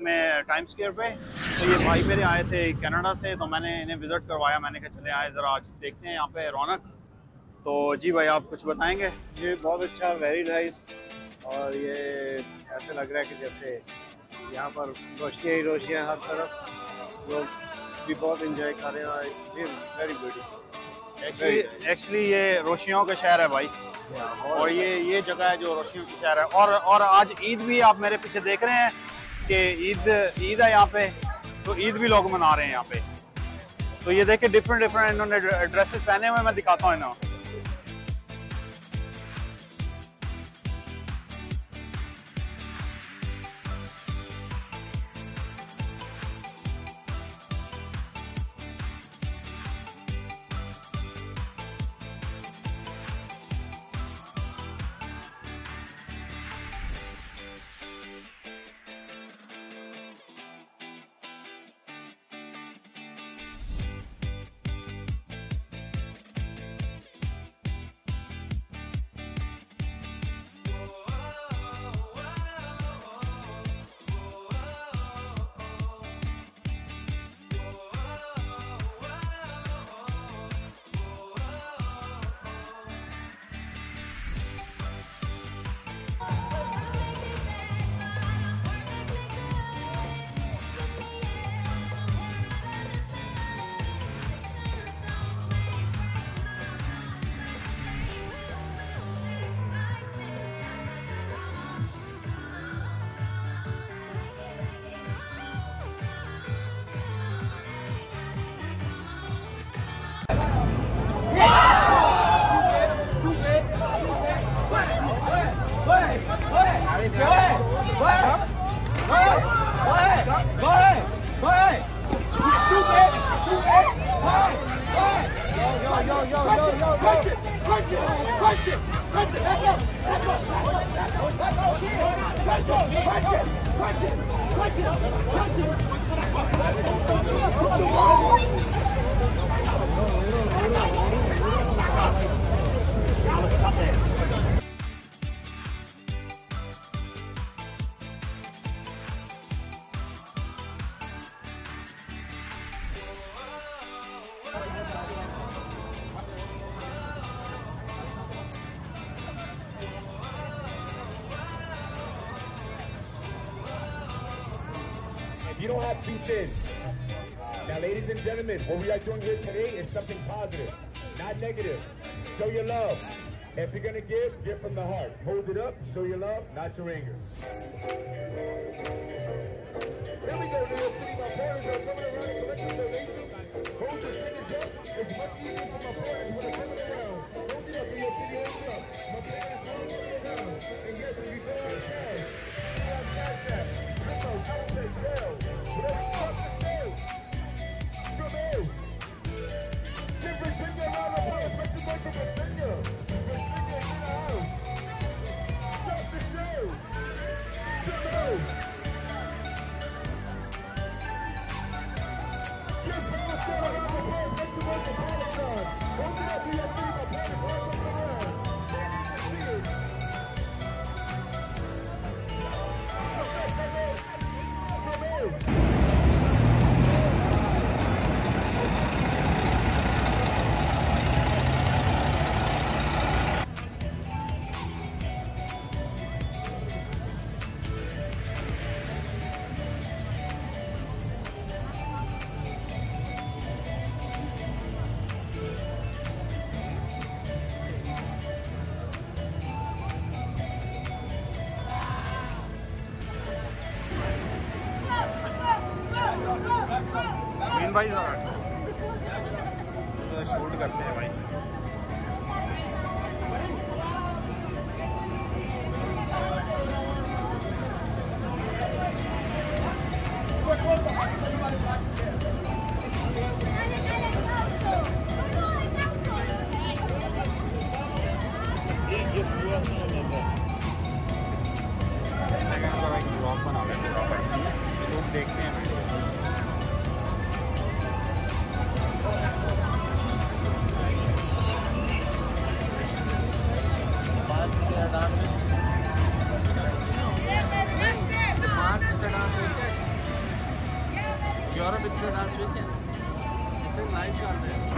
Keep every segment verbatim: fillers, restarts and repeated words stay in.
में time square पे। तो ये भाई मेरे आए थे कनाडा से, तो मैंने इन्हें विज़िट करवाया। मैंने कहा चले आए ज़रा आज देखते हैं यहाँ पे रौनक। तो जी भाई आप कुछ बताएंगे? ये बहुत अच्छा, वेरी नाइस। और ये ऐसे लग रहा है कि जैसे यहाँ पर रोशनियाँ ही रोशनियाँ हर तरफ, लोग भी बहुत इंजॉय कर रहे हैं। It's very beautiful. Actually actually ये रोशनियों का शहर है भाई, और ये ये जगह है जो रोशनियों की शहर है। और और आज ईद भी आप मेरे पीछे देख रहे हैं कि ईद ईद है यहाँ पे, तो ईद भी लोग मना रहे हैं यहाँ पे। तो ये देखिए डिफरेंट डिफरेंट इन्होंने ड्रेसेस पहने हुए, मैं दिखाता हूँ इन्हें। You don't have two fins. Now, ladies and gentlemen, what we are doing here today is something positive, not negative. Show your love. If you're gonna give, give from the heart. Hold it up, show your love, not your anger. Here we go, New York City. My partners are coming around and collecting donations. Hold your percentage up. It's much easier for my partners when they're coming around. Hold it up, New York City, hold it up. My partners hold it down. And yes, if you feel like cash, cash, cash, cash. Limo, don't take sales. Whatever you want to say. Come in. Give Virginia a round of applause. Make some noise for Virginia. Virginia in the house. Stop the show. Come in. Give Palestine a round of applause. Make some noise for Palestine. Hold it up, New York City. My partners all coming around. They need to see it. भाई तो shoot करते हैं भाई। Blog बना लेते हैं, लोग देखते हैं। यूरोप इट्स लास्ट वीकेंड इतने लाइव कर रहे हैं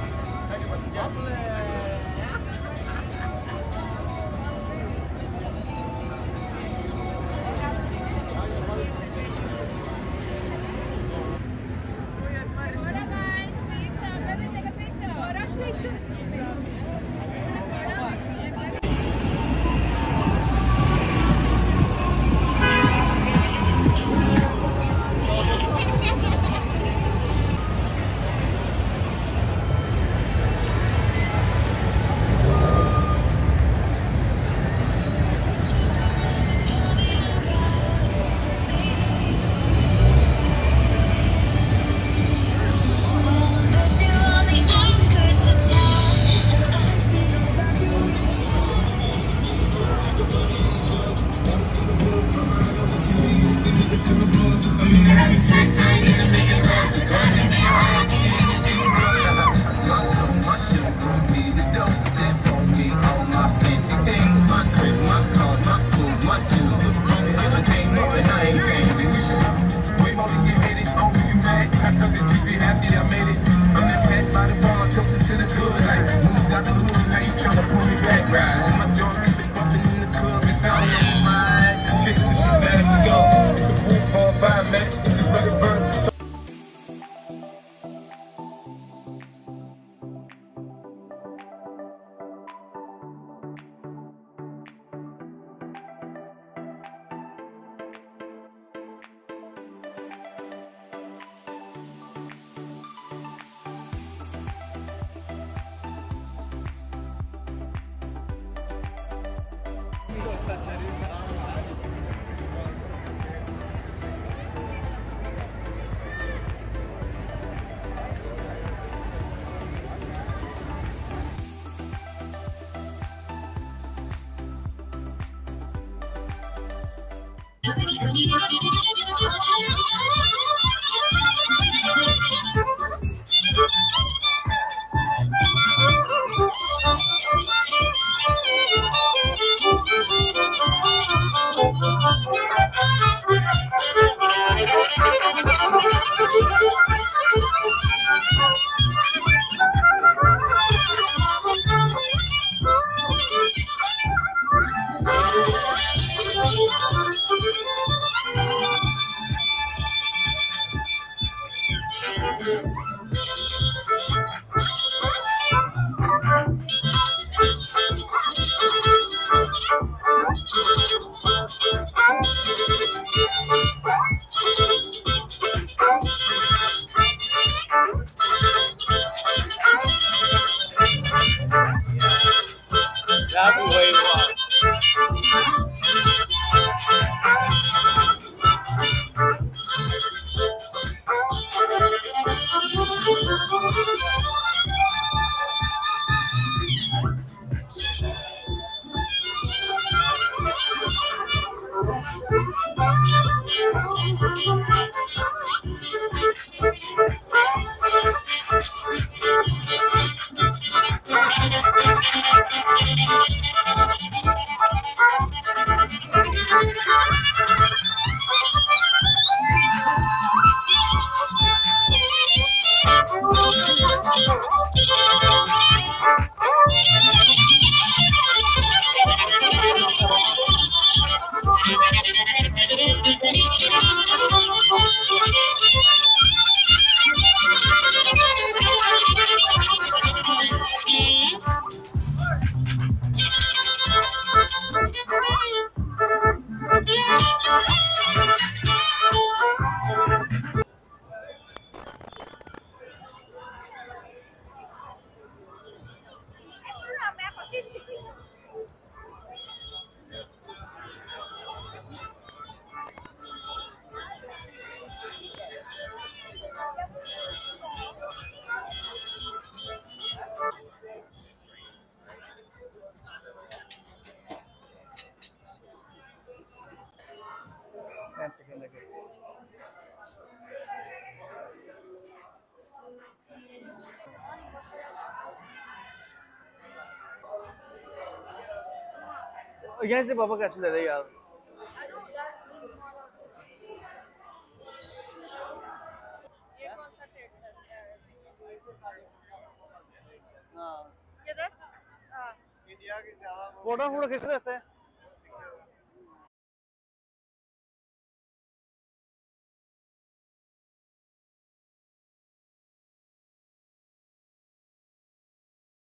chicken nuggets. यहाँ से पापा कैसे ले रहे यार? किया कि ज्यादा फोटो फोटो खींच लेते हैं।